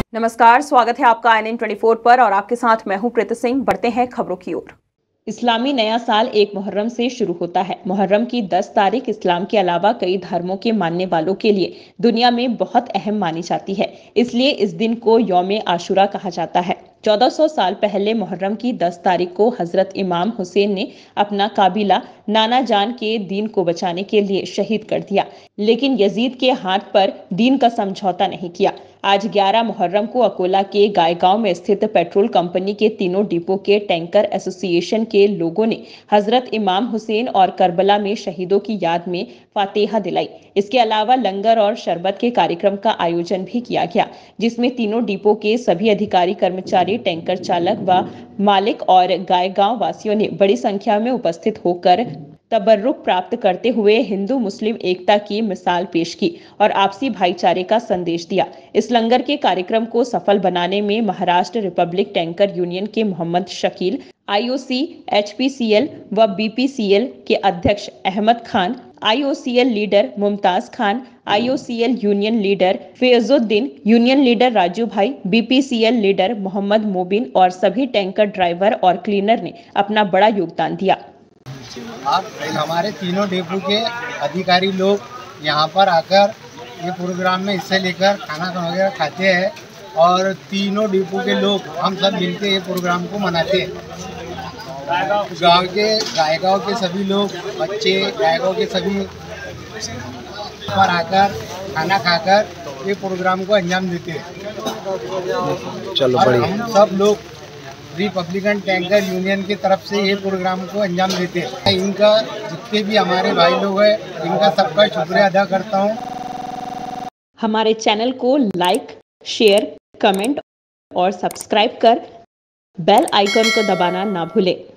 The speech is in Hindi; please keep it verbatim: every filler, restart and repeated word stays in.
नमस्कार, स्वागत है आपका आई एन एन चौबीस पर और आपके साथ मैं हूं प्रीति सिंह। बढ़ते हैं खबरों की ओर। इस्लामी नया साल एक मुहर्रम से शुरू होता है। मुहर्रम की दस तारीख इस्लाम के अलावा कई धर्मों के मानने वालों के लिए दुनिया में बहुत अहम मानी जाती है, इसलिए इस दिन को यौम आशुरा कहा जाता है। चौदह सौ साल पहले मुहर्रम की दस तारीख को हजरत इमाम हुसैन ने अपना काबिला नाना जान के दीन को बचाने के लिए शहीद कर दिया, लेकिन यजीद के हाथ पर दीन का समझौता नहीं किया। आज ग्यारह मुहर्रम को अकोला के गायगांव में स्थित पेट्रोल कंपनी के तीनों डिपो के टैंकर एसोसिएशन के लोगों ने हजरत इमाम हुसैन और करबला में शहीदों की याद में फातेहा दिलाई। इसके अलावा लंगर और शरबत के कार्यक्रम का आयोजन भी किया गया, जिसमें तीनों डिपो के सभी अधिकारी, कर्मचारी, टैंकर चालक व मालिक और गायगांव वासियों ने बड़ी संख्या में उपस्थित होकर तबर्रुक प्राप्त करते हुए हिंदू मुस्लिम एकता की मिसाल पेश की और आपसी भाईचारे का संदेश दिया। इस लंगर के कार्यक्रम को सफल बनाने में महाराष्ट्र रिपब्लिक टैंकर यूनियन के Mohammad Shakeel, I O C, H P C L व बी पी सी एल के अध्यक्ष Ahmed Khan, I O C L leader Mumtaz Khan, I O C L union leader Faizuddin, union leader Raju bhai, B P C L leader Mohammad Mobin और सभी टैंकर ड्राइवर और क्लीनर ने अपना बड़ा योगदान दिया। आप हमारे तीनों डिपो के अधिकारी लोग यहाँ पर आकर ये प्रोग्राम में हिस्से लेकर खाना वगैरह खाते हैं और तीनों डिपो के लोग हम सब मिलकर ये प्रोग्राम को मनाते हैं। गांव के गायगांव के सभी लोग, बच्चे, गायगांव के सभी पर आकर खाना खाकर ये प्रोग्राम को अंजाम देते हैं। चलो और बढ़िया। हम सब लोग रिपब्लिकन टैंकर यूनियन की तरफ से ये प्रोग्राम को अंजाम देते हैं। इनका जितने भी हमारे भाई लोग हैं, इनका सबका शुक्रिया अदा करता हूँ। हमारे चैनल को लाइक, शेयर, कमेंट और सब्सक्राइब कर बेल आइकन को दबाना ना भूलें।